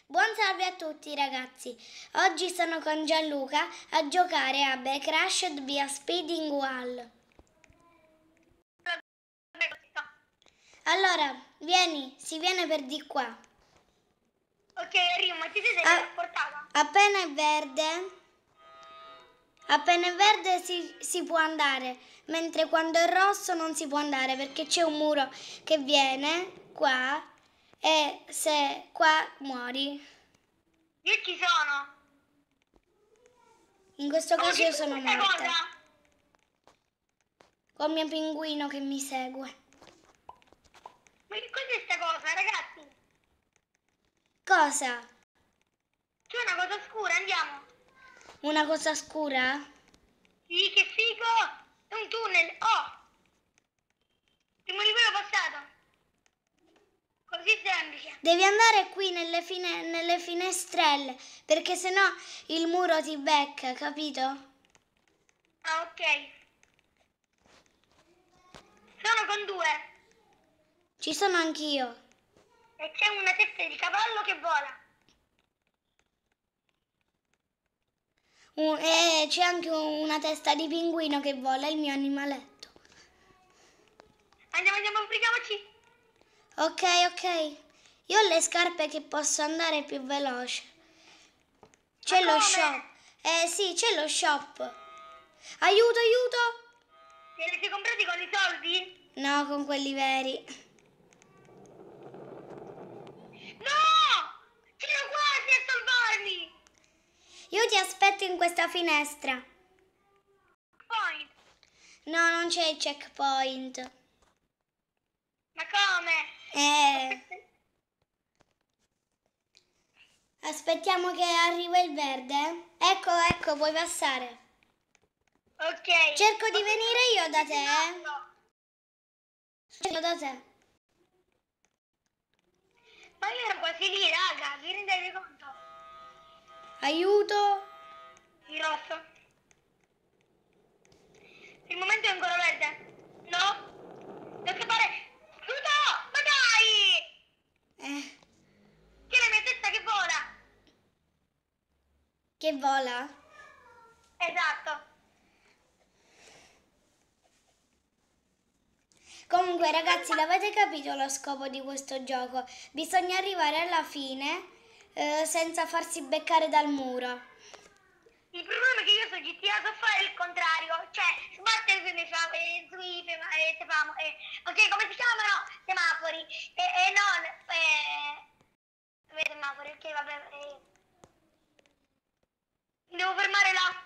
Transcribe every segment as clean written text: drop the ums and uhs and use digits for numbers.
Buon salve a tutti ragazzi, oggi sono con Gianluca a giocare a The Crashed via Speeding Wall. Allora, si viene per di qua. Ok, arrivo, ma ti sei teletrasportata? Appena è verde si può andare, mentre quando è rosso non si può andare perché c'è un muro che viene qua e se qua muori. Io ci sono. In questo caso io sono questa morta. cosa? Con mio pinguino che mi segue. Ma che cos'è sta cosa, ragazzi? Cosa? C'è una cosa scura, andiamo. Una cosa scura? Sì, che figo! È un tunnel. Oh! Primo livello passato. Così semplice. Devi andare qui nelle finestrelle, perché sennò il muro ti becca, capito? Ah, ok. Sono con due. Ci sono anch'io. E c'è una testa di cavallo che vola. E c'è anche una testa di pinguino che vola, il mio animaletto. Andiamo, sbrigamoci. Ok. Io ho le scarpe che posso andare più veloce. C'è lo shop. Sì, c'è lo shop. Aiuto! Te li sei comprati con i soldi? No, con quelli veri. No! C'ero quasi a salvarmi! Io ti aspetto in questa finestra. Point. No, non c'è il checkpoint. Ma come? Aspettiamo che arriva il verde. Ecco, puoi passare. Ok. Cerco di venire io da te. Cerco da te. Ma io ero quasi lì, raga, vi rendete conto? Aiuto. Il rosso. Il momento è ancora verde. No? Devo scappare. Aiuto! Ma dai! C'è la mia testa che vola. Che vola? Esatto. Comunque ragazzi, l'avete capito lo scopo di questo gioco? Bisogna arrivare alla fine senza farsi beccare dal muro. Il problema è che io so GTA, so fare il contrario, cioè sbattere ok, come si chiamano? Semafori, e non, semafori, ok, vabbè, mi devo fermare là.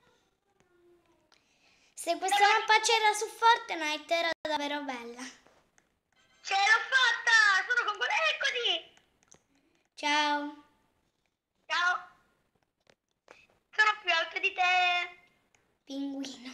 Se questa mappa c'era su Fortnite era davvero bella. Ce l'ho fatta, sono con eccoti. Ciao. Ciao, sono più alto di te. Pinguino.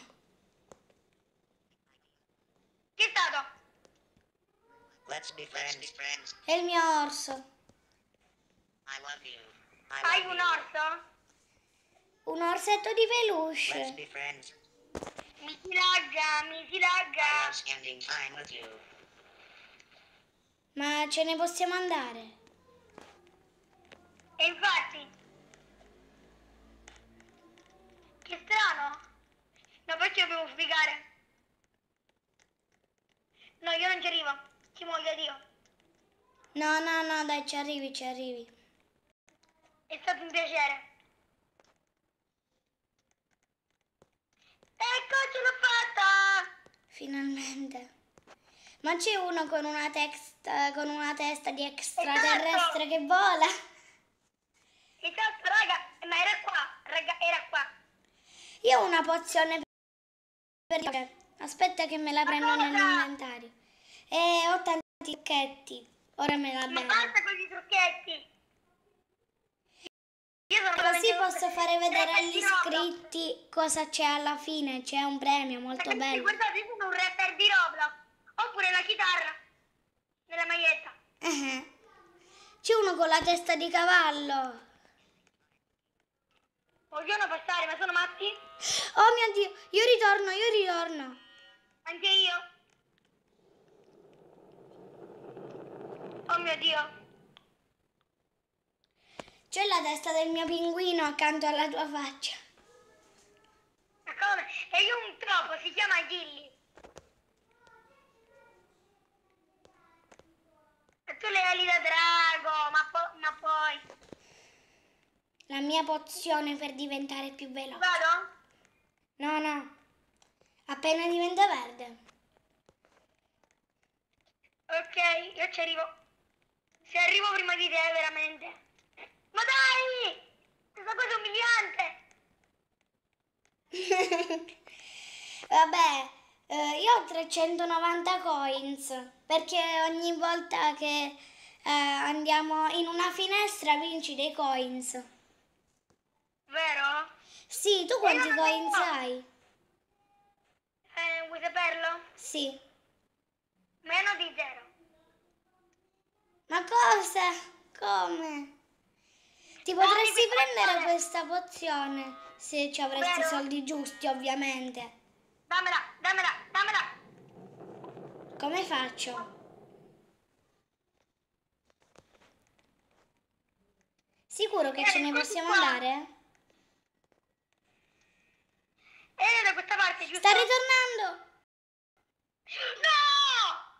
Chi è stato? Let's be friends. È il mio orso. I love you. Hai un orso? Un orsetto di Let's peluche. be friends. Mi si lagga. I love spending time with you. Ma ce ne possiamo andare? E infatti, che strano. No, perché dobbiamo sbrigare? No, io non ci arrivo. Ci muoio Dio. No, dai, ci arrivi. È stato un piacere. Ecco, ce l'ho fatta! Finalmente. Ma c'è uno con una testa di extraterrestre che vola. Esatto, raga, ma era qua, raga, era qua. Io ho una pozione per... Aspetta che me la prendo cosa? nell'inventario. E ho tanti trucchetti. Ora me la Ma bevo. basta con i trucchetti. Io sono Così veramente posso fare vedere rapper agli di Roblox. iscritti cosa c'è alla fine. C'è un premio molto Ragazzi, bello. guardate, io sono un rapper di Roblox. Oppure la chitarra nella maglietta. C'è uno con la testa di cavallo. Vogliono passare, ma sono matti? Oh mio Dio, io ritorno. Anche io. Oh mio Dio. C'è la testa del mio pinguino accanto alla tua faccia. Ma come? E io un topo, si chiama Gilly. E tu le ali da drago, ma poi... La mia pozione per diventare più veloce. Vado? No, no. Appena diventa verde. Ok, io ci arrivo. Se arrivo prima di te, veramente. Ma dai! Questa cosa è umiliante. Vabbè, io ho 390 coins perché ogni volta che andiamo in una finestra vinci dei coins. Vero? Sì, tu quanti non coins so. hai? Vuoi saperlo? Sì. Meno di 0. Ma cosa? Come? Ti potresti prendere questa pozione se ci avresti i Vero? soldi giusti, ovviamente. Dammela, dammela, dammela. Come faccio? Sicuro che ce ne possiamo andare? Da questa parte, giusto? Sta ritornando! No!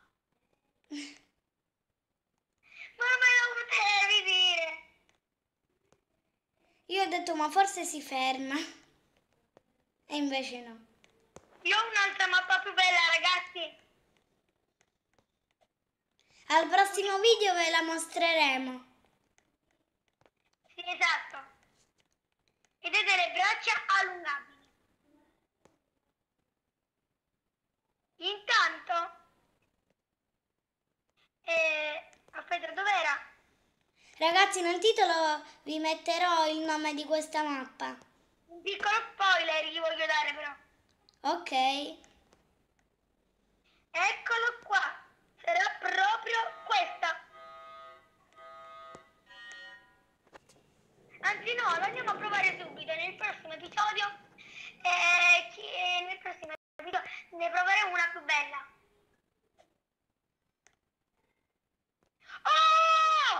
Ma non me lo potevi dire. Io ho detto, ma forse si ferma. E invece no. Io ho un'altra mappa più bella, ragazzi. Al prossimo video ve la mostreremo. Sì, esatto. Vedete le braccia allungabili. Intanto, aspetta, dov'era? Ragazzi, nel titolo vi metterò il nome di questa mappa. Un piccolo spoiler gli voglio dare però. Ok. Eccolo qua. Sarà proprio questa. Anzi no, lo andiamo a provare subito nel prossimo episodio. Nel prossimo episodio ne proveremo una più bella. Oh!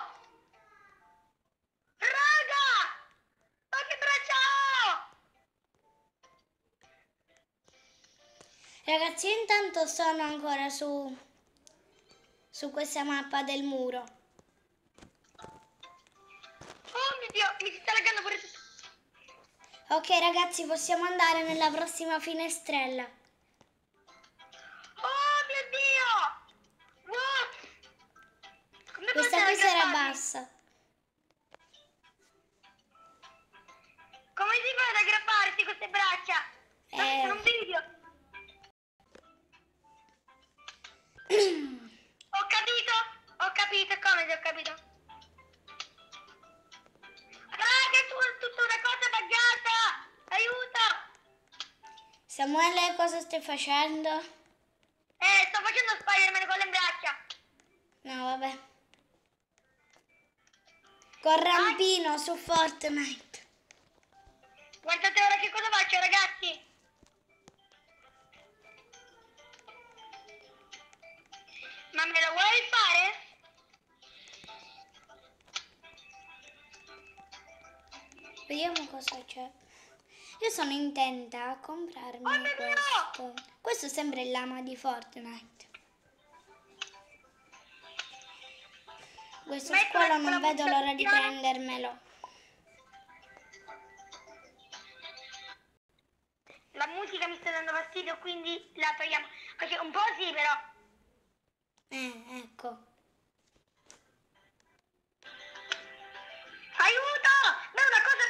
Raga! Ma che braccia ho! Ragazzi, io intanto sono ancora su questa mappa del muro. Oh mio Dio, mi si sta laggando pure tutto. Ok, ragazzi, possiamo andare nella prossima finestrella. Oh mio Dio! Wow! Come Questa potete qui sarà aggrapparmi? bassa. Come si fa ad aggrapparsi queste braccia? Dammi solo un video. Ho capito, come se ho capito? Raga, è tutta una cosa buggata! Aiuto! Samuele, cosa stai facendo? Sto facendo Spider-Man con le braccia. No, vabbè. Con rampino su Fortnite. Guardate ora che cosa faccio, ragazzi. Ma me lo vuoi fare? Vediamo cosa c'è. Io sono intenta a comprarmi questo. Questo sembra il lama di Fortnite. Questo squalo non vedo l'ora di prendermelo. La musica mi sta dando fastidio, quindi la togliamo. Ok, un po' sì, però. Ecco. Aiuto! Ma è una cosa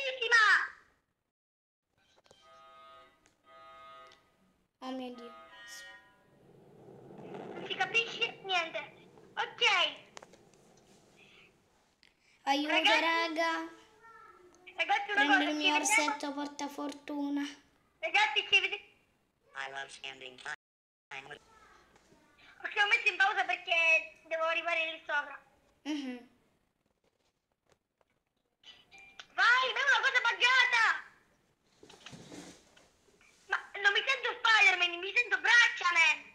buggatissima! Oh mio Dio. Non si capisce niente. Ok. Aiuto, raga. Ragazzi, una Prendo cosa, il mio orsetto portafortuna. Ragazzi, ci vediamo. I love spending time with Ok, ho messo in pausa perché devo arrivare lì sopra. Mhm. Vai, ma è una cosa buggata! Ma non mi sento Spider-Man, mi sento Braccia Man!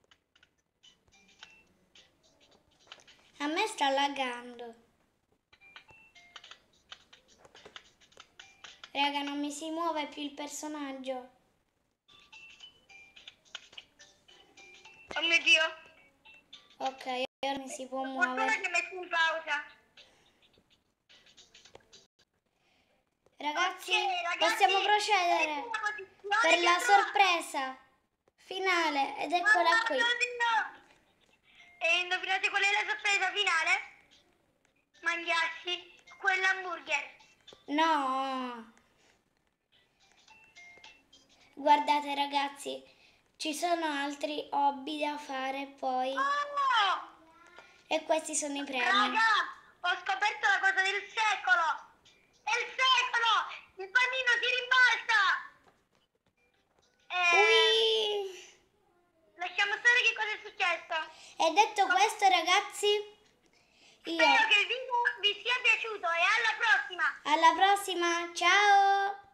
A me sta laggando. Raga, non mi si muove più il personaggio. Oh mio Dio. Ok, ora mi si può Fortuna muovere. che metti in pausa. Ragazzi, Ok, ragazzi, possiamo procedere questa è la posizione per la che trova. sorpresa finale ed eccola qui. E indovinate qual è la sorpresa finale? Mangiarsi quell'hamburger. No. Guardate ragazzi, ci sono altri hobby da fare poi Oh! e questi sono i premi. Raga, ho scoperto la cosa del secolo. È il secolo! Il panino si rimbalza! Ui! Lasciamo stare che cosa è successo. E detto questo ragazzi, io Spero che il video vi sia piaciuto e alla prossima! alla prossima, ciao!